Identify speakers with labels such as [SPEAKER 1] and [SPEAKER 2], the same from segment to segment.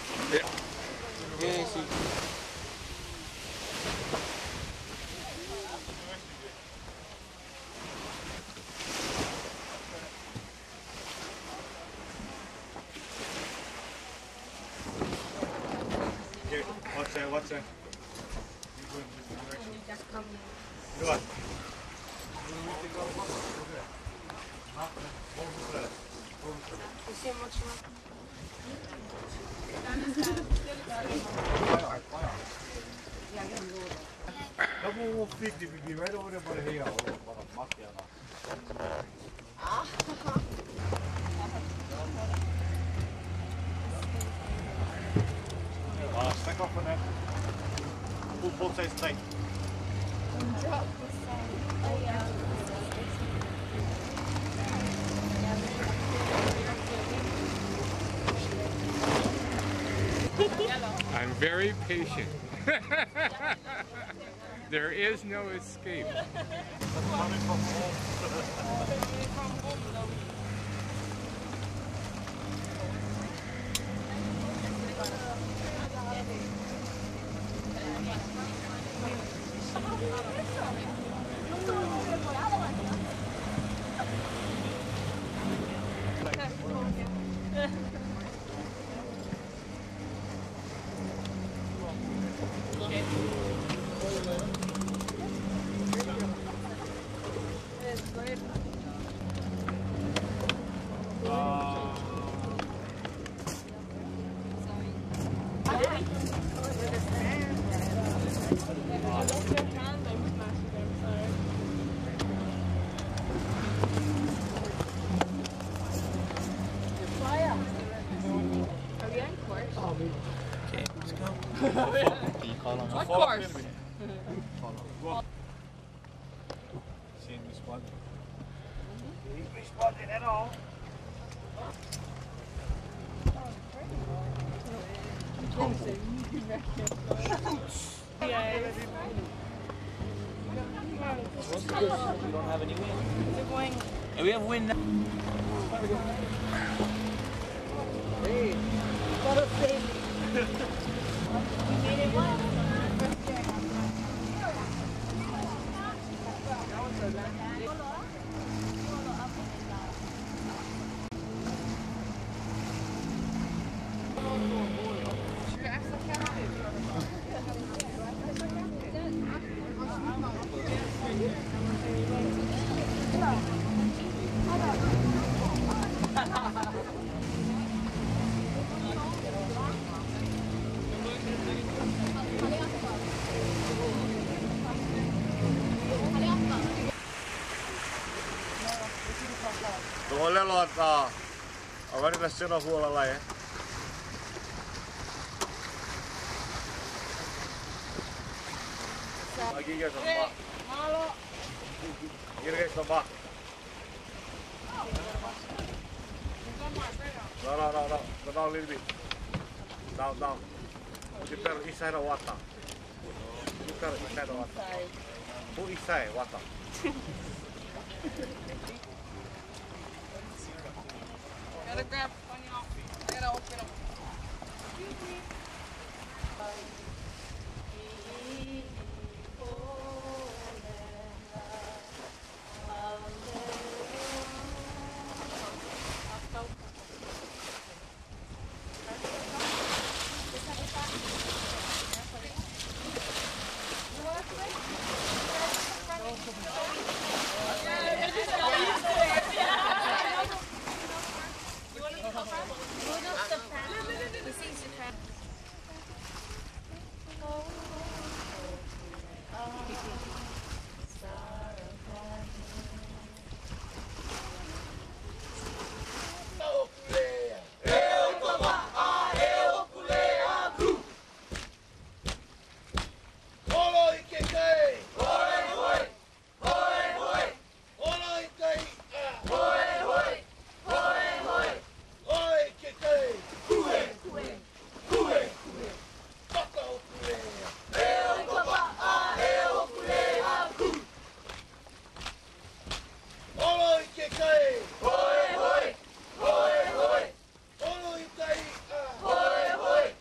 [SPEAKER 1] Yeah. Yeah, sí.
[SPEAKER 2] Okay, watch that, watch that. You go in this direction. Go on. Double 50 would be right over there by the hay out. Stack off on that. Pull both sides tight.
[SPEAKER 3] I'm very patient. There is no escape.
[SPEAKER 1] Okay, let's go. Can you call on
[SPEAKER 2] Of course. Seeing me spot. We spotted at all.
[SPEAKER 1] We don't have any wind. And we have wind now.
[SPEAKER 4] Hey, gotta save me. You made it one.
[SPEAKER 2] Tuolle luontaa. On välillä sillä huolella. Lagi guys sama. Malo. Here guys sama. No. Go down a little bit. Down. Prepare inside the water. Prepare inside the water. Put inside water.
[SPEAKER 5] Gotta grab one off. I gotta open them.
[SPEAKER 6] Hoi, hoi, hoi, hoi, hoi, hoi, hoi,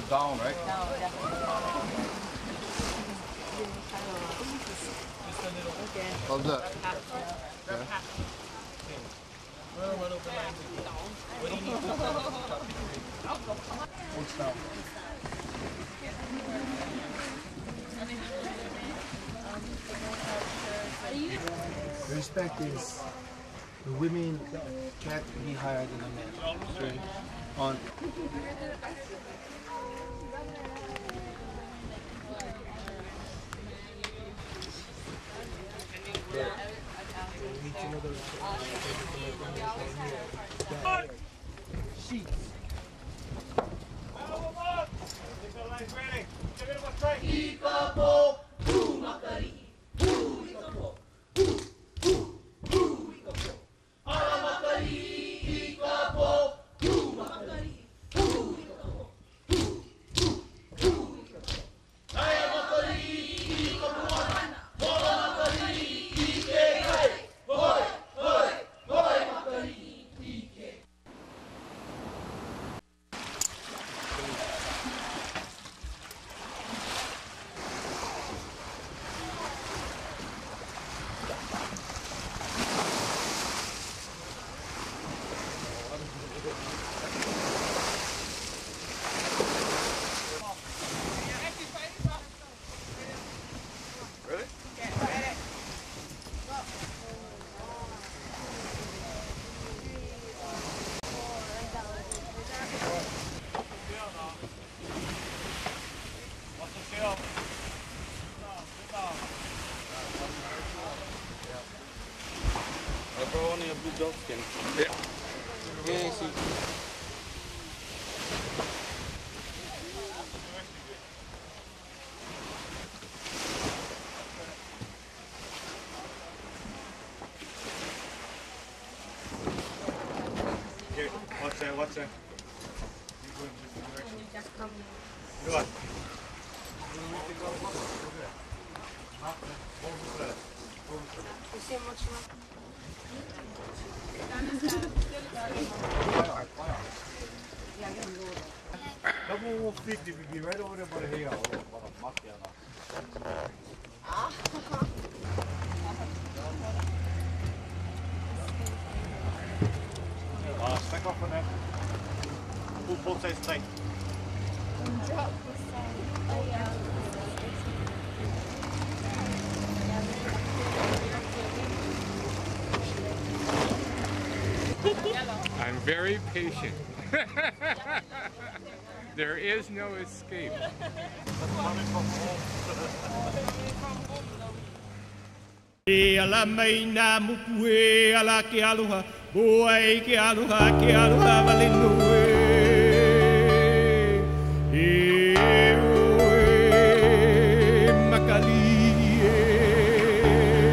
[SPEAKER 6] down, right?
[SPEAKER 4] No, definitely. Okay.
[SPEAKER 6] How's that? What's down?
[SPEAKER 7] Respect is the women can't be higher than the men. Okay? On sheets.
[SPEAKER 1] Bro, only a blue dog skin.
[SPEAKER 6] Yeah.
[SPEAKER 1] Yeah, see.
[SPEAKER 2] Okay, watch that, watch that. You go in this direction. Do what? Double 50 would be right over there by the hill. Stack off on that. Pull both sides tight.
[SPEAKER 3] I'm very patient. There is no escape.
[SPEAKER 8] E ala mai nā muku e ala ke aluha, bua e ke aluha valinu.